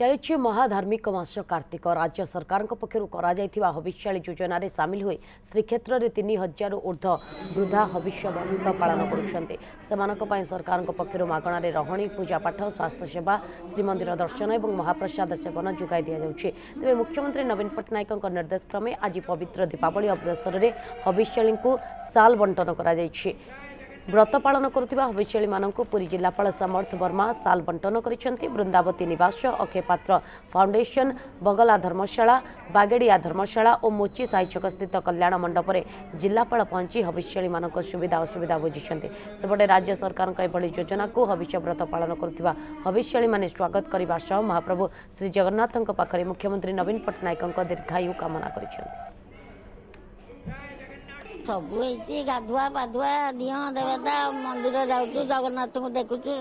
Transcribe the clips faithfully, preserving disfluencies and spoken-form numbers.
चली महाधार्मिक मास कार्तिक राज्य सरकार पक्षर हविष्याली योजन सामिल हुए श्रीक्षेत्र में तीन हजार ऊर्ध वृद्धा हविष्य व्रत पालन कर सरकार पक्षर मागणार रही पूजापाठ स्वास्थ्य सेवा श्रीमंदिर दर्शन और महाप्रसाद सेवन जोगाई दि जाउछि। तेबे मुख्यमंत्री नवीन पट्टनायक निर्देश क्रमे आज पवित्र दीपावली अवसर में हविष्याली साल बंटन करा जायछि। व्रत पालन करुवा हविष्याली मानक पुरी जिलापाल समर्थ वर्मा साल बंटन करिसेंति। वृंदावती निवास अक्षय पात्र फाउंडेशन बगला धर्मशाला बागेड़िया धर्मशाला और मोची साहिछक स्थित कल्याण मंडप में जिलापाल पहुंची हविष्याली मानक सुविधा असुविधा बुझिसेंति। सेपटे राज्य सरकार योजना को हविष्य व्रत पालन करुवा हविष्याली माने स्वागत करने सह महाप्रभु श्री जगन्नाथ पाखरे मुख्यमंत्री नवीन पट्टनायक दीर्घायु कामना करिसेंति। सब गाधुआ पाधुआ दिह देवता मंदिर जाऊँ जगन्नाथ को देखुचु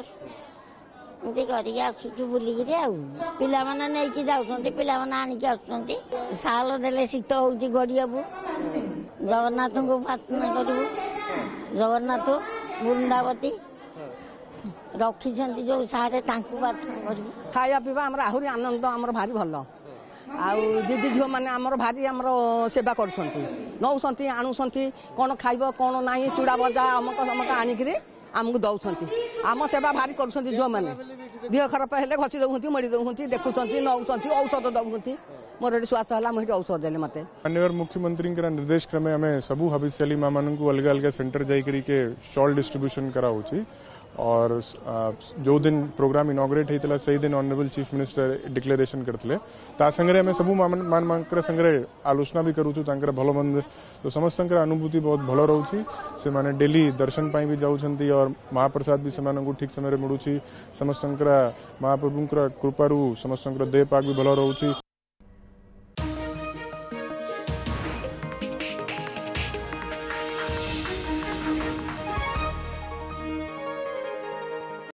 आसुचु बुलिक पिला माने नहीं जाऊँ पिला माने आनिक आसुंती साल देले शीत हो गड़ियाबू जगन्नाथ को प्रार्थना करू। जगन्नाथ वृंदावती रखी जो सारे प्रार्थना करू। खाया पीवा आमर आहरी आनंद आमर भारी भल आउ दीदी झील मैंने आमर भारी आमर सेवा करुँच नौंट आणुंट कौन खाइब कौन ना चूड़ा भजा अमक समक आणिक आमको दौरान आम सेवा भारी कर झील मैंने देह खराब हेल्ले घसी दौंट मड़ी दौंट देखुं नौंट औषध दौंट मोर ये श्वास है मुझे औषध देले मत माननीय मुख्यमंत्री निर्देश क्रमे आम सबू हविष्याली माँ मान अलग अलग सेंटर जाकरी के शॉल डिस्ट्रीब्यूशन कराऊँ और जो दिन प्रोग्राम इनॉग्रेट होता से दिन ऑनरेबल चीफ मिनिस्टर डिक्लेरेशन करते संगे आम सबू मान मान संगे आलोचना भी करूँ भल मंद तो समस्त अनुभूति बहुत भल रोचे से माने डेली दर्शन भी जाऊँच और महाप्रसाद भी से ठीक समय मिलूँ समस्त महाप्रभु कृपारू समस्त देह पाक भी भल रोचे।